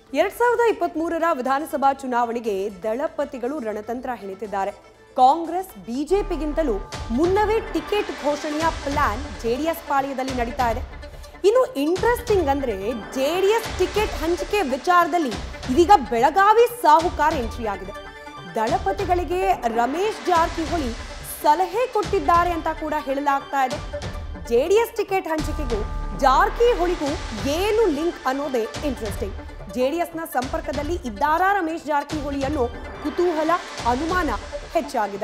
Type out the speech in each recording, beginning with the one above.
2023ರ ವಿಧಾನಸಭಾ ಚುನಾವಣೆಗೆ ದಳಪತಿಗಳು ರಣತಂತ್ರ ಹೆಣೆದಿದ್ದಾರೆ. ಕಾಂಗ್ರೆಸ್ ಬಿಜೆಪಿಗಿಂತಲೂ ಮುನ್ನವೇ ಟಿಕೆಟ್ ಘೋಷಣೆಯ ಪ್ಲಾನ್ ಜೆಡಿಎಸ್ ಪಾಳ್ಯದಲ್ಲಿ ನಡೀತಾ ಇದೆ. ಇನ್ನು ಇಂಟ್ರೆಸ್ಟಿಂಗ್ ಅಂದ್ರೆ ಜೆಡಿಎಸ್ ಟಿಕೆಟ್ ಹಂಚಿಕೆ ವಿಚಾರದಲ್ಲಿ ಇದೀಗ ಬೆಳಗಾವಿ ಸಾಹುಕಾರ ಎಂಟ್ರಿ ಆಗಿದೆ. ದಳಪತಿಗಳಿಗೆ ರಮೇಶ್ ಜಾರಕಿಹೊಳಿ ಸಲಹೆ ಕೊಟ್ಟಿದ್ದಾರೆ ಅಂತ ಕೂಡ ಹೇಳಲಾಗ್ತಾ ಇದೆ. ಜೆಡಿಎಸ್ ಟಿಕೆಟ್ ಹಂಚಿಕೆಗೂ ಜಾರಕಿಹೊಳಿಗೂ ಏನು ಲಿಂಕ್ ಅನ್ನೋದೇ ಇಂಟ್ರೆಸ್ಟಿಂಗ್. ಜೆಡಿಎಸ್ನ ಸಂಪರ್ಕದಲ್ಲಿ ಇದ್ದಾರಾ ರಮೇಶ್ ಜಾರಕಿಹೊಳಿ ಅನ್ನೋ ಕುತೂಹಲ, ಅನುಮಾನ ಹೆಚ್ಚಾಗಿದೆ.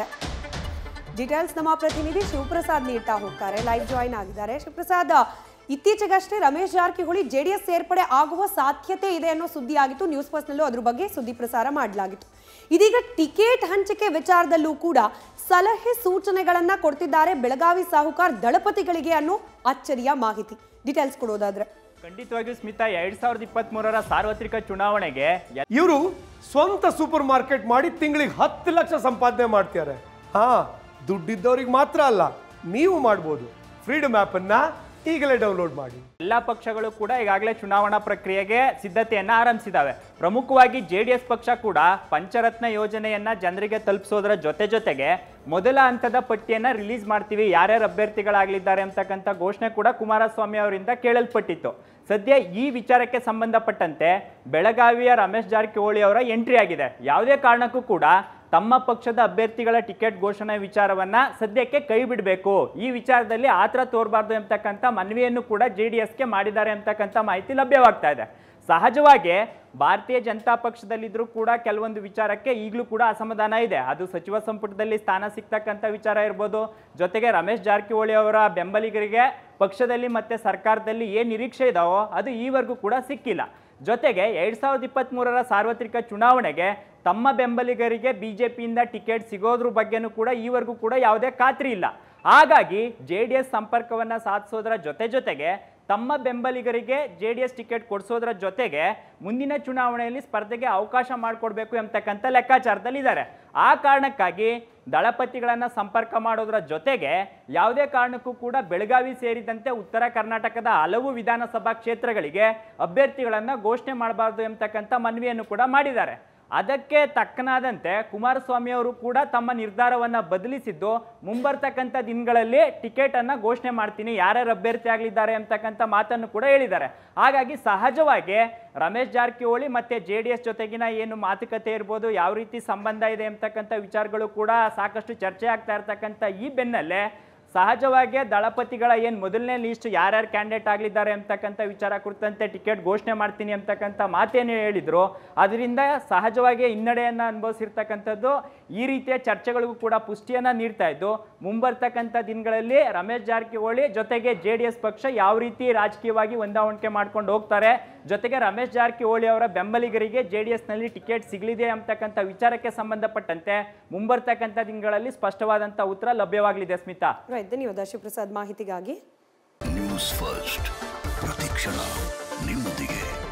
ಡೀಟೇಲ್ಸ್ ನಮ್ಮ ಪ್ರತಿನಿಧಿ ಶಿವಪ್ರಸಾದ್ ನೀಡ್ತಾ ಹೋಗ್ತಾರೆ, ಲೈವ್ ಜಾಯಿನ್ ಆಗಿದ್ದಾರೆ. ಶಿವಪ್ರಸಾದ್, ಇತ್ತೀಚೆಗಷ್ಟೇ ರಮೇಶ್ ಜಾರಕಿಹೊಳಿ ಜೆಡಿಎಸ್ ಸೇರ್ಪಡೆ ಆಗುವ ಸಾಧ್ಯತೆ ಇದೆ ಅನ್ನೋ ಸುದ್ದಿ ಆಗಿತ್ತು. ನ್ಯೂಸ್ ಫಸ್ಟ್ನಲ್ಲೂ ಅದ್ರ ಬಗ್ಗೆ ಸುದ್ದಿ ಪ್ರಸಾರ ಮಾಡಲಾಗಿತ್ತು. ಇದೀಗ ಟಿಕೆಟ್ ಹಂಚಿಕೆ ವಿಚಾರದಲ್ಲೂ ಕೂಡ ಸಲಹೆ ಸೂಚನೆಗಳನ್ನ ಕೊಡ್ತಿದ್ದಾರೆ ಬೆಳಗಾವಿ ಸಾಹುಕಾರ್ ದಳಪತಿಗಳಿಗೆ ಅನ್ನೋ ಅಚ್ಚರಿಯ ಮಾಹಿತಿ. ಡೀಟೇಲ್ಸ್ ಕೊಡೋದಾದ್ರೆ ಖಂಡಿತವಾಗಿಯೂ ಸ್ಮಿತಾ, 2023ರ ಸಾರ್ವತ್ರಿಕ ಚುನಾವಣೆಗೆ ಇವರು ಸ್ವಂತ ಸೂಪರ್ ಮಾರ್ಕೆಟ್ ಮಾಡಿ ತಿಂಗಳಿಗೆ 10 ಲಕ್ಷ ಸಂಪಾದನೆ ಮಾಡ್ತಾರೆ. ದುಡ್ಡಿದ್ದವ್ರಿಗೆ ಮಾತ್ರ ಅಲ್ಲ, ನೀವು ಮಾಡ್ಬೋದು. ಫ್ರೀಡಮ್ ಆಪ್ ಅನ್ನ ಈಗಲೇ ಡೌನ್ಲೋಡ್ ಮಾಡಿ. ಎಲ್ಲಾ ಪಕ್ಷಗಳು ಕೂಡ ಈಗಾಗಲೇ ಚುನಾವಣಾ ಪ್ರಕ್ರಿಯೆಗೆ ಸಿದ್ಧತೆಯನ್ನ ಆರಂಭಿಸಿದಾವೆ. ಪ್ರಮುಖವಾಗಿ ಜೆಡಿಎಸ್ ಪಕ್ಷ ಕೂಡ ಪಂಚರತ್ನ ಯೋಜನೆಯನ್ನ ಜನರಿಗೆ ತಲುಪಿಸೋದರ ಜೊತೆಗೆ ಮೊದಲ ಹಂತದ ಪಟ್ಟಿಯನ್ನ ರಿಲೀಸ್ ಮಾಡ್ತೀವಿ, ಯಾರ್ಯಾರು ಅಭ್ಯರ್ಥಿಗಳಾಗಲಿದ್ದಾರೆ ಅಂತಕ್ಕಂಥ ಘೋಷಣೆ ಕೂಡ ಕುಮಾರಸ್ವಾಮಿ ಅವರಿಂದ ಕೇಳಲ್ಪಟ್ಟಿತ್ತು. ಸದ್ಯ ಈ ವಿಚಾರಕ್ಕೆ ಸಂಬಂಧಪಟ್ಟಂತೆ ಬೆಳಗಾವಿಯ ರಮೇಶ್ ಜಾರಕಿಹೊಳಿ ಅವರ ಎಂಟ್ರಿ ಆಗಿದೆ. ಯಾವುದೇ ಕಾರಣಕ್ಕೂ ಕೂಡ ತಮ್ಮ ಪಕ್ಷದ ಅಭ್ಯರ್ಥಿಗಳ ಟಿಕೆಟ್ ಘೋಷಣೆ ವಿಚಾರವನ್ನ ಸದ್ಯಕ್ಕೆ ಕೈ ಬಿಡಬೇಕು, ಈ ವಿಚಾರದಲ್ಲಿ ಆತರ ತೋರಬಾರ್ದು ಎಂಬತಕ್ಕಂಥ ಮನವಿಯನ್ನು ಕೂಡ ಜೆಡಿಎಸ್ಗೆ ಮಾಡಿದ್ದಾರೆ ಅಂತಕ್ಕಂಥ ಮಾಹಿತಿ ಲಭ್ಯವಾಗ್ತಾ ಇದೆ. ಸಹಜವಾಗಿ ಭಾರತೀಯ ಜನತಾ ಪಕ್ಷದಲ್ಲಿದ್ರೂ ಕೂಡ ಕೆಲವೊಂದು ವಿಚಾರಕ್ಕೆ ಈಗಲೂ ಕೂಡ ಅಸಮಾಧಾನ ಇದೆ. ಅದು ಸಚಿವ ಸಂಪುಟದಲ್ಲಿ ಸ್ಥಾನ ಸಿಗ್ತಕ್ಕಂಥ ವಿಚಾರ ಇರ್ಬೋದು, ಜೊತೆಗೆ ರಮೇಶ್ ಜಾರಕಿಹೊಳಿ ಅವರ ಬೆಂಬಲಿಗರಿಗೆ ಪಕ್ಷದಲ್ಲಿ ಮತ್ತೆ ಸರ್ಕಾರದಲ್ಲಿ ಏನು ನಿರೀಕ್ಷೆ ಇದಾವೋ ಅದು ಈವರೆಗೂ ಕೂಡ ಸಿಕ್ಕಿಲ್ಲ. ಜೊತೆಗೆ 2023ರ ಸಾರ್ವತ್ರಿಕ ಚುನಾವಣೆಗೆ ತಮ್ಮ ಬೆಂಬಲಿಗರಿಗೆ ಬಿಜೆಪಿಯಿಂದ ಟಿಕೆಟ್ ಸಿಗೋದ್ರ ಬಗ್ಗೆನೂ ಕೂಡ ಈವರೆಗೂ ಕೂಡ ಯಾವುದೇ ಖಾತ್ರಿ ಇಲ್ಲ. ಹಾಗಾಗಿ ಜೆಡಿಎಸ್ ಸಂಪರ್ಕವನ್ನ ಸಾಧಿಸೋದ್ರ ಜೊತೆಗೆ ತಮ್ಮ ಬೆಂಬಲಿಗರಿಗೆ ಜೆಡಿಎಸ್ ಟಿಕೆಟ್ ಕೊಡಿಸೋದ್ರ ಜೊತೆಗೆ ಮುಂದಿನ ಚುನಾವಣೆಯಲ್ಲಿ ಸ್ಪರ್ಧೆಗೆ ಅವಕಾಶ ಮಾಡಿಕೊಡ್ಬೇಕು ಎಂಬತಕ್ಕಂಥ ಲೆಕ್ಕಾಚಾರದಲ್ಲಿ ಇದ್ದಾರೆ. ಆ ಕಾರಣಕ್ಕಾಗಿ ದಳಪತಿಗಳನ್ನ ಸಂಪರ್ಕ ಮಾಡೋದ್ರ ಜೊತೆಗೆ ಯಾವುದೇ ಕಾರಣಕ್ಕೂ ಕೂಡ ಬೆಳಗಾವಿ ಸೇರಿದಂತೆ ಉತ್ತರ ಕರ್ನಾಟಕದ ಹಲವು ವಿಧಾನಸಭಾ ಕ್ಷೇತ್ರಗಳಿಗೆ ಅಭ್ಯರ್ಥಿಗಳನ್ನ ಘೋಷಣೆ ಮಾಡಬಾರ್ದು ಎಂಬತಕ್ಕಂಥ ಮನವಿಯನ್ನು ಕೂಡ ಮಾಡಿದ್ದಾರೆ. ಅದಕ್ಕೆ ತಕ್ಕನಾದಂತೆ ಕುಮಾರಸ್ವಾಮಿ ಅವರು ಕೂಡ ತಮ್ಮ ನಿರ್ಧಾರವನ್ನ ಬದಲಿಸಿದ್ದು, ಮುಂಬರ್ತಕ್ಕಂಥ ದಿನಗಳಲ್ಲಿ ಟಿಕೆಟ್ ಅನ್ನ ಘೋಷಣೆ ಮಾಡ್ತೀನಿ, ಯಾರ್ಯಾರು ಅಭ್ಯರ್ಥಿ ಆಗಲಿದ್ದಾರೆ ಅಂತಕ್ಕಂಥ ಮಾತನ್ನು ಕೂಡ ಹೇಳಿದ್ದಾರೆ. ಹಾಗಾಗಿ ಸಹಜವಾಗಿ ರಮೇಶ್ ಜಾರಕಿಹೊಳಿ ಮತ್ತೆ ಜೆಡಿಎಸ್ ಜೊತೆಗಿನ ಏನು ಮಾತುಕತೆ ಇರ್ಬೋದು, ಯಾವ ರೀತಿ ಸಂಬಂಧ ಇದೆ ಅಂತಕ್ಕಂಥ ವಿಚಾರಗಳು ಕೂಡ ಸಾಕಷ್ಟು ಚರ್ಚೆ ಆಗ್ತಾ ಇರ್ತಕ್ಕಂಥ ಈ ಬೆನ್ನಲ್ಲೇ ಸಹಜವಾಗಿ ದಳಪತಿಗಳ ಏನು ಮೊದಲನೇ ಲಿಸ್ಟ್ ಯಾರ್ಯಾರು ಕ್ಯಾಂಡಿಡೇಟ್ ಆಗಲಿದ್ದಾರೆ ಅಂತಕ್ಕಂಥ ವಿಚಾರ ಕುರಿತಂತೆ ಟಿಕೆಟ್ ಘೋಷಣೆ ಮಾಡ್ತೀನಿ ಅಂತಕ್ಕಂಥ ಮಾತೇನು ಹೇಳಿದ್ರು, ಅದರಿಂದ ಸಹಜವಾಗಿ ಹಿನ್ನಡೆಯನ್ನು ಅನುಭವಿಸಿರ್ತಕ್ಕಂಥದ್ದು ಈ ರೀತಿಯ ಚರ್ಚೆಗಳಿಗೂ ಕೂಡ ಪುಷ್ಟಿಯನ್ನು ನೀಡ್ತಾ ಇದ್ದು, ಮುಂಬರ್ತಕ್ಕಂಥ ದಿನಗಳಲ್ಲಿ ರಮೇಶ್ ಜಾರಕಿಹೊಳಿ ಜೊತೆಗೆ ಜೆಡಿಎಸ್ ಪಕ್ಷ ಯಾವ ರೀತಿ ರಾಜಕೀಯವಾಗಿ ಹೊಂದಾಣಿಕೆ ಮಾಡ್ಕೊಂಡು ಹೋಗ್ತಾರೆ, ಜೊತೆಗೆ ರಮೇಶ್ ಜಾರಕಿಹೊಳಿ ಅವರ ಬೆಂಬಲಿಗರಿಗೆ ಜೆಡಿಎಸ್ನಲ್ಲಿ ಟಿಕೆಟ್ ಸಿಗಲಿದೆ ಅಂತಕ್ಕಂಥ ವಿಚಾರಕ್ಕೆ ಸಂಬಂಧಪಟ್ಟಂತೆ ಮುಂಬರ್ತಕ್ಕಂಥ ದಿನಗಳಲ್ಲಿ ಸ್ಪಷ್ಟವಾದಂಥ ಉತ್ತರ ಲಭ್ಯವಾಗಲಿದೆ. ಸ್ಮಿತಾ, ಧನ್ಯವಾದ ಶಿವಪ್ರಸಾದ್ ಮಾಹಿತಿಗಾಗಿ. ನ್ಯೂಸ್ ಫಸ್ಟ್, ಪ್ರತಿಕ್ಷಣ ನಿಮ್ಮೊಂದಿಗೆ.